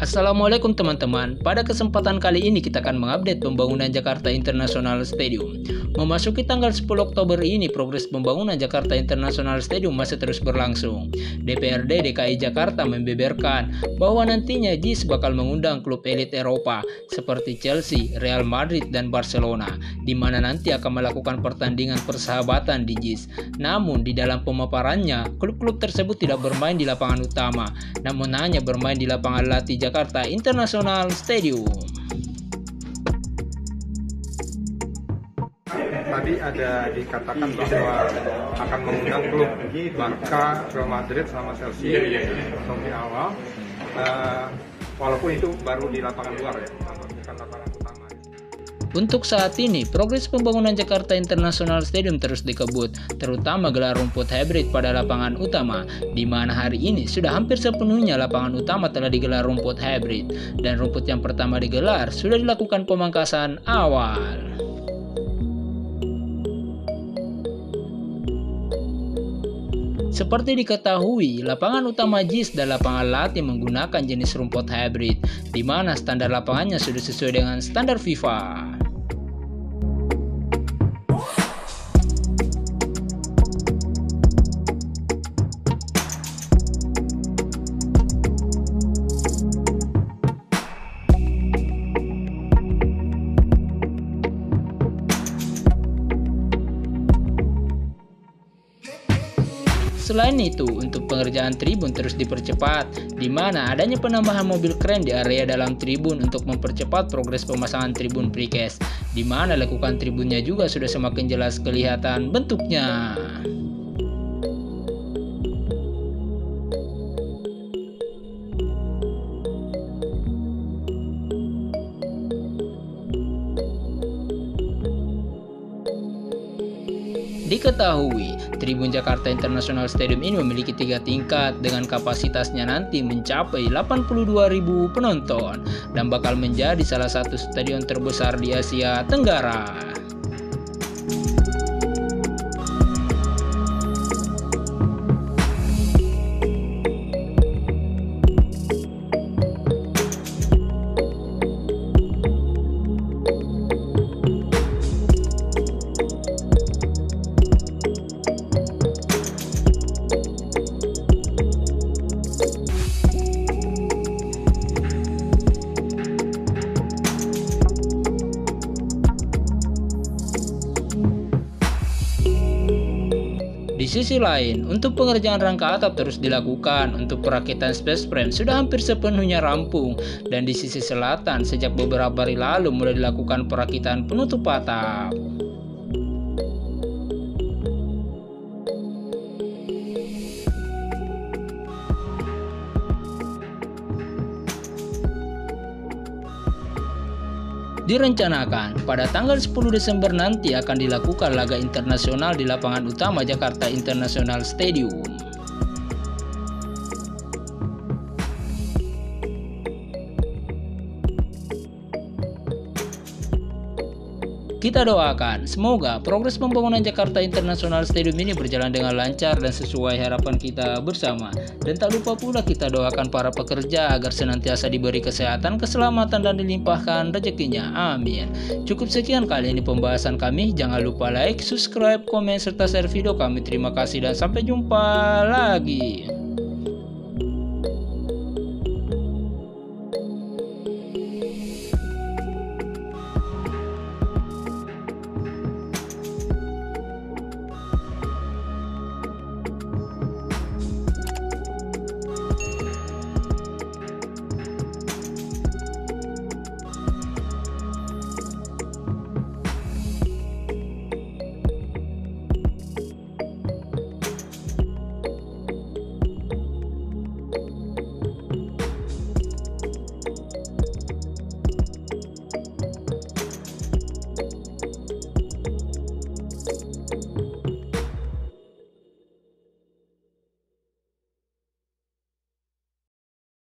Assalamualaikum teman-teman. Pada kesempatan kali ini kita akan mengupdate pembangunan Jakarta International Stadium. Memasuki tanggal 10 Oktober ini, progres pembangunan Jakarta International Stadium masih terus berlangsung. DPRD DKI Jakarta membeberkan bahwa nantinya JIS bakal mengundang klub elit Eropa seperti Chelsea, Real Madrid, dan Barcelona, di mana nanti akan melakukan pertandingan persahabatan di JIS. Namun di dalam pemaparannya, klub-klub tersebut tidak bermain di lapangan utama, namun hanya bermain di lapangan latih Jakarta International Stadium. Tadi ada dikatakan bahwa akan mengundang klub Barca, Real Madrid, sama Chelsea di awal, walaupun itu baru di lapangan luar ya, bukan lapangan utama. Untuk saat ini, progres pembangunan Jakarta International Stadium terus dikebut, terutama gelar rumput hybrid pada lapangan utama, di mana hari ini sudah hampir sepenuhnya lapangan utama telah digelar rumput hybrid, dan rumput yang pertama digelar sudah dilakukan pemangkasan awal. Seperti diketahui, lapangan utama JIS dan lapangan latih menggunakan jenis rumput hybrid, di mana standar lapangannya sudah sesuai dengan standar FIFA. Selain itu, untuk pengerjaan tribun terus dipercepat, di mana adanya penambahan mobil kren di area dalam tribun untuk mempercepat progres pemasangan tribun precast, di mana lekukan tribunnya juga sudah semakin jelas kelihatan bentuknya. Diketahui, Tribun Jakarta International Stadium ini memiliki 3 tingkat dengan kapasitasnya nanti mencapai 82.000 penonton dan bakal menjadi salah satu stadion terbesar di Asia Tenggara. Di sisi lain, untuk pengerjaan rangka atap terus dilakukan. Untuk perakitan space frame sudah hampir sepenuhnya rampung, dan di sisi selatan sejak beberapa hari lalu mulai dilakukan perakitan penutup atap. Direncanakan pada tanggal 10 Desember nanti akan dilakukan laga internasional di lapangan utama Jakarta International Stadium. Kita doakan, semoga progres pembangunan Jakarta International Stadium ini berjalan dengan lancar dan sesuai harapan kita bersama. Dan tak lupa pula kita doakan para pekerja agar senantiasa diberi kesehatan, keselamatan, dan dilimpahkan rezekinya. Amin. Cukup sekian kali ini pembahasan kami. Jangan lupa like, subscribe, komen, serta share video kami. Terima kasih dan sampai jumpa lagi.